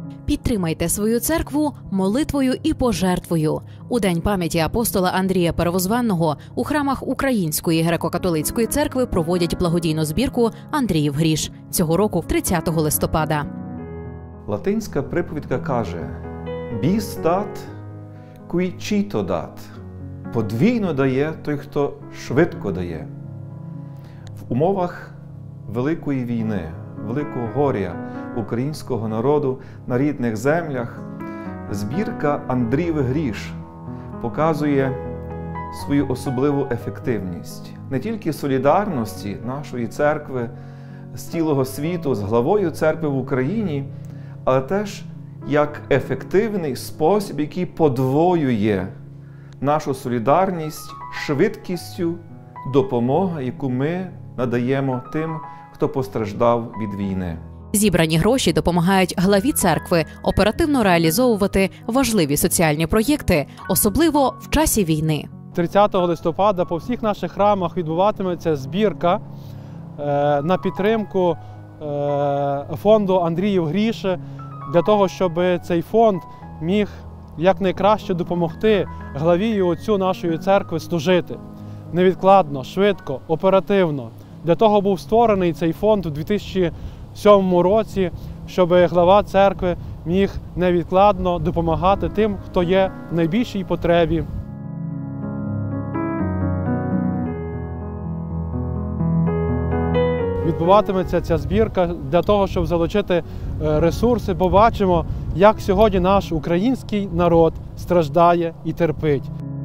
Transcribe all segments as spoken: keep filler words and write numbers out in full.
Підтримайте свою церкву молитвою і пожертвою. У День пам'яті апостола Андрія Первозванного у храмах Української греко-католицької церкви проводять благодійну збірку «Андріїв гріш» цього року, тридцятого листопада. Латинська приповідка каже «Bis dat, qui cito dat» – подвійно дає той, хто швидко дає. В умовах великої війни, великого горя українського народу на рідних землях збірка «Андріїв гріш» показує свою особливу ефективність. Не тільки солідарності нашої церкви з цілого світу, з главою церкви в Україні, але теж як ефективний спосіб, який подвоює нашу солідарність швидкістю допомоги, яку ми надаємо тим, хто постраждав від війни. Зібрані гроші допомагають главі церкви оперативно реалізовувати важливі соціальні проєкти, особливо в часі війни. тридцятого листопада по всіх наших храмах відбуватиметься збірка е, на підтримку е, фонду «Андріїв гріш», для того, щоб цей фонд міг якнайкраще допомогти главі і отцю нашої церкви служити. Невідкладно, швидко, оперативно. Для того був створений цей фонд у дві тисячі сьомому році, щоб глава церкви міг невідкладно допомагати тим, хто є в найбільшій потребі. Відбуватиметься ця збірка для того, щоб залучити ресурси. Побачимо, як сьогодні наш український народ страждає і терпить.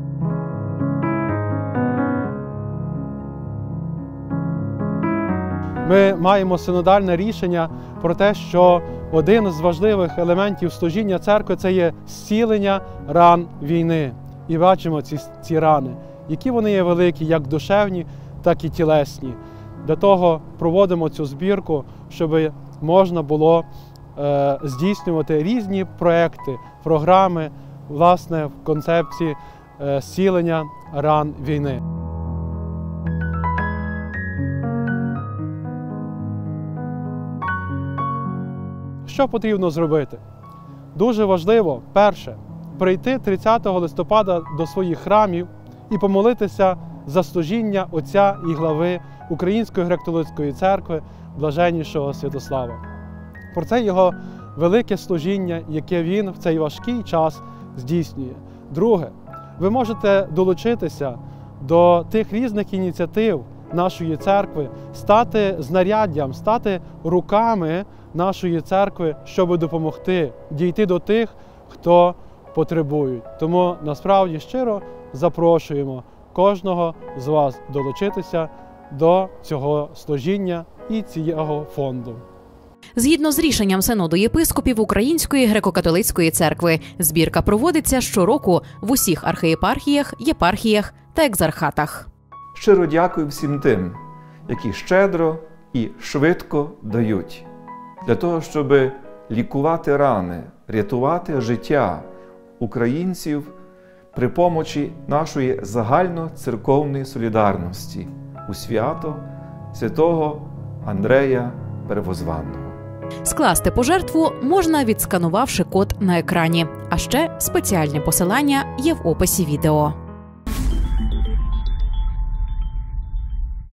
Ми маємо синодальне рішення про те, що один з важливих елементів служіння церкви – це є зцілення ран війни. І бачимо ці, ці рани, які вони є великі, як душевні, так і тілесні. Для того проводимо цю збірку, щоб можна було е, здійснювати різні проекти, програми, власне, в концепції е, зцілення ран війни. Що потрібно зробити? Дуже важливо, перше, прийти тридцятого листопада до своїх храмів і помолитися за служіння отця і глави Української греко-католицької церкви Блаженнішого Святослава. Про це його велике служіння, яке він в цей важкий час здійснює. Друге, ви можете долучитися до тих різних ініціатив нашої церкви, стати знаряддям, стати руками нашої церкви, щоб допомогти дійти до тих, хто потребує. Тому насправді щиро запрошуємо кожного з вас долучитися до цього служіння і цього фонду. Згідно з рішенням Синоду єпископів Української греко-католицької церкви, збірка проводиться щороку в усіх архієпархіях, єпархіях та екзархатах. Щиро дякую всім тим, які щедро і швидко дають, для того, щоб лікувати рани, рятувати життя українців при помочі нашої загальноцерковної солідарності у свято святого Андрея Первозванного. Скласти пожертву можна, відсканувавши код на екрані. А ще спеціальне посилання є в описі відео.